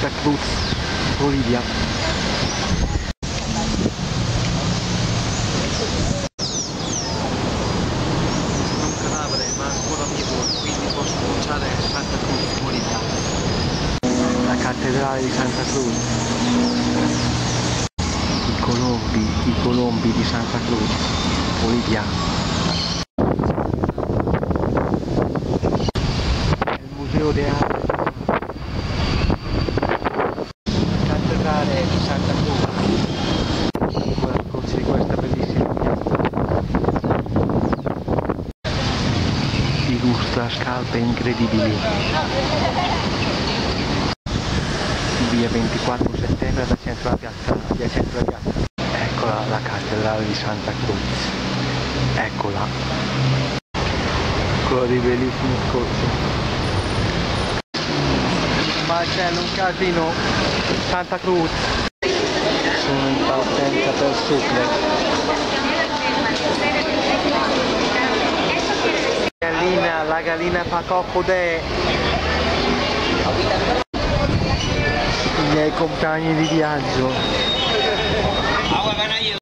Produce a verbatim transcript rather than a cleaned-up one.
Santa Cruz, Bolivia. Sono un cadavere ma ancora vivo, quindi posso pronunciare Santa Cruz, Bolivia. La cattedrale di Santa Cruz. I colombi, i colombi di Santa Cruz, Bolivia. Il museo di arte. Cattedrale di Santa Cruz. Di questa bellissima piazza. Illustra scarpe incredibili. Via ventiquattro settembre da centro alla piazza, via centro alla piazza. Eccola la cattedrale di Santa Cruz. Eccola. Con dei bellissimi scorci. Ma c'è un casino. Santa Cruz. Sono in partenza per Sucre. Gallina, la gallina fa cocco de. I miei compagni di viaggio.